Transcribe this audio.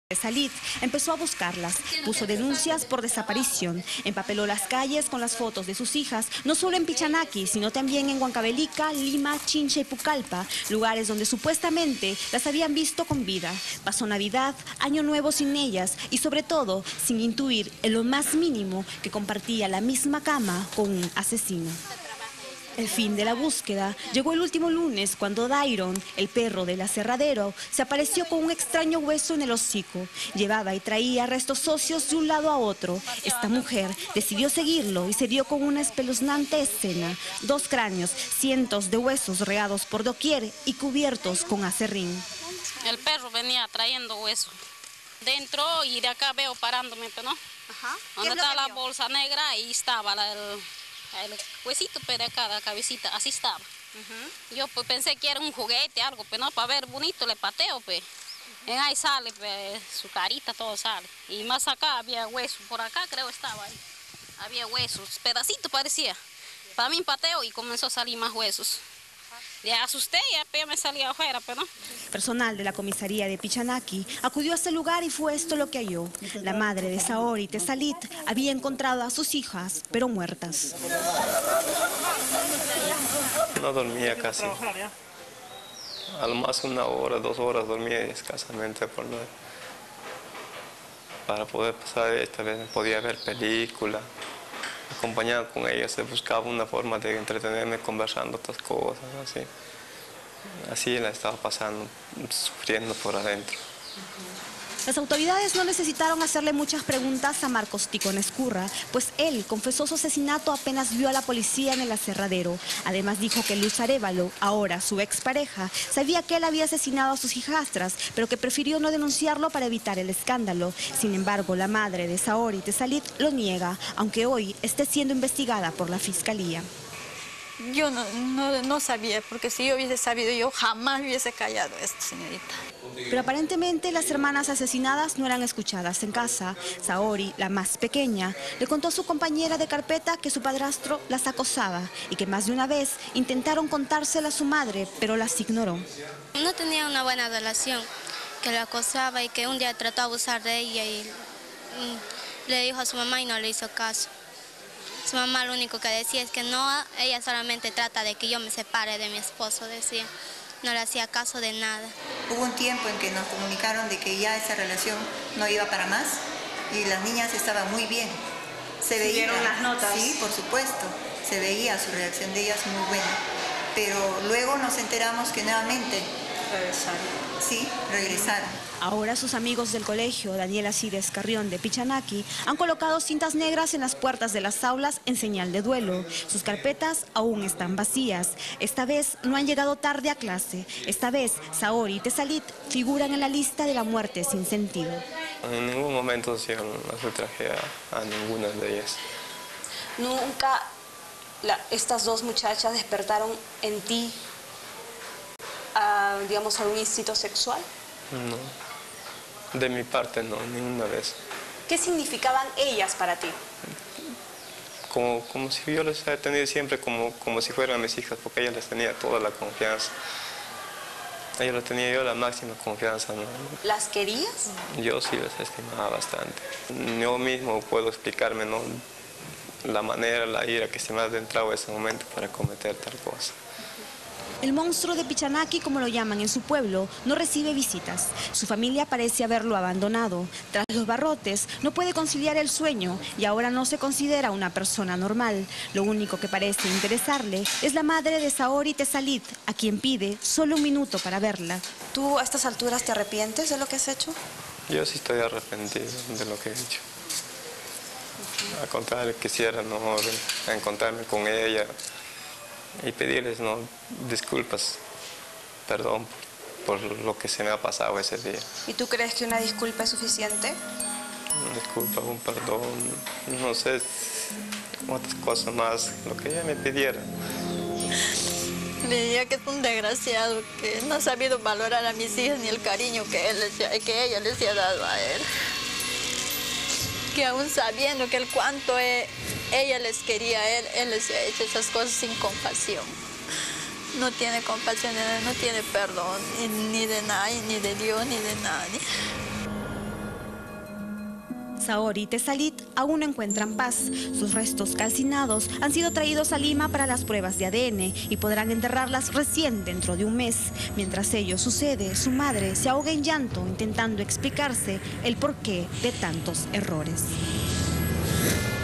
Salit empezó a buscarlas, puso denuncias por desaparición, empapeló las calles con las fotos de sus hijas, no solo en Pichanaki, sino también en Huancavelica, Lima, Chincha y Pucallpa, lugares donde supuestamente las habían visto con vida. Pasó Navidad, Año Nuevo sin ellas y sobre todo sin intuir en lo más mínimo que compartía la misma cama con un asesino. El fin de la búsqueda llegó el último lunes cuando Dairon, el perro del aserradero, se apareció con un extraño hueso en el hocico. Llevaba y traía restos óseos de un lado a otro. Esta mujer decidió seguirlo y se dio con una espeluznante escena. 2 cráneos, cientos de huesos regados por doquier y cubiertos con aserrín. El perro venía trayendo hueso dentro y de acá veo parándome, ¿no? Ajá. Donde está la bolsa negra, ahí estaba el huesito de acá, la cabecita, así estaba. Yo pues pensé que era un juguete, algo, pero no, para ver bonito le pateo, pues. Ahí sale, pues, su carita, todo sale. Y más acá había hueso, por acá creo estaba ahí. Había huesos, pedacito parecía. Para mí pateo y comenzó a salir más huesos. Ya asusté, ya me salía afuera, pero no. Personal de la comisaría de Pichanaki acudió a este lugar y fue esto lo que halló. La madre de Saori Tesalit había encontrado a sus hijas, pero muertas. No dormía casi. Al más 1 hora, 2 horas dormía escasamente por noche. Para poder pasar esta vez podía ver película. Acompañado con ella se buscaba una forma de entretenerme conversando otras cosas, así. Así la estaba pasando, sufriendo por adentro. Las autoridades no necesitaron hacerle muchas preguntas a Marcos Ticón Escurra, pues él confesó su asesinato apenas vio a la policía en el aserradero. Además dijo que Luz Arévalo, ahora su expareja, sabía que él había asesinado a sus hijastras, pero que prefirió no denunciarlo para evitar el escándalo. Sin embargo, la madre de Saori Tesalit lo niega, aunque hoy esté siendo investigada por la Fiscalía. Yo no sabía, porque si yo hubiese sabido, yo jamás hubiese callado esto, señorita. Pero aparentemente las hermanas asesinadas no eran escuchadas en casa. Saori, la más pequeña, le contó a su compañera de carpeta que su padrastro las acosaba y que más de una vez intentaron contársela a su madre, pero las ignoró. No tenía una buena relación, que la acosaba y que un día trató de abusar de ella y le dijo a su mamá y no le hizo caso. Su mamá lo único que decía es que no, ella solamente trata de que yo me separe de mi esposo, decía. No le hacía caso de nada. Hubo un tiempo en que nos comunicaron de que ya esa relación no iba para más y las niñas estaban muy bien. Se veía, ¿vieron las notas? Sí, por supuesto. Se veía su reacción de ellas muy buena. Pero luego nos enteramos que nuevamente regresaron. Sí, regresaron. Ahora sus amigos del colegio, Daniela Cides Carrión de Pichanaki, han colocado cintas negras en las puertas de las aulas en señal de duelo. Sus carpetas aún están vacías. Esta vez no han llegado tarde a clase. Esta vez Saori y Tesalit figuran en la lista de la muerte sin sentido. En ningún momento no se traje a ninguna de ellas. ¿Nunca estas 2 muchachas despertaron en ti, digamos, algún instinto sexual? No. De mi parte no, ninguna vez. ¿Qué significaban ellas para ti? Como si yo les hubiera tenido siempre como si fueran mis hijas, porque ellas les tenía toda la confianza. Ellas les tenía yo la máxima confianza, ¿no? ¿Las querías? Yo sí las estimaba bastante. Yo mismo puedo explicarme, ¿no?, la manera, la ira que se me ha adentrado en ese momento para cometer tal cosa. El monstruo de Pichanaki, como lo llaman en su pueblo, no recibe visitas. Su familia parece haberlo abandonado. Tras los barrotes, no puede conciliar el sueño y ahora no se considera una persona normal. Lo único que parece interesarle es la madre de Saori Tesalit, a quien pide solo 1 minuto para verla. ¿Tú a estas alturas te arrepientes de lo que has hecho? Yo sí estoy arrepentido de lo que he hecho. Al contrario, quisiera no encontrarme con ella y pedirles, ¿no?, disculpas, perdón por lo que se me ha pasado ese día. ¿Y tú crees que una disculpa es suficiente? Una disculpa, un perdón, no sé, otras cosas más, lo que ella me pidiera. Le diría que es un desgraciado, que no ha sabido valorar a mis hijas ni el cariño que ella les ha dado a él. Que aún sabiendo que ella les quería a él les ha hecho esas cosas sin compasión. No tiene compasión, no tiene perdón, ni de nadie, ni de Dios, ni de nadie. Saori y Tesalit aún no encuentran paz. Sus restos calcinados han sido traídos a Lima para las pruebas de ADN y podrán enterrarlas recién dentro de un mes. Mientras ello sucede, su madre se ahoga en llanto intentando explicarse el porqué de tantos errores.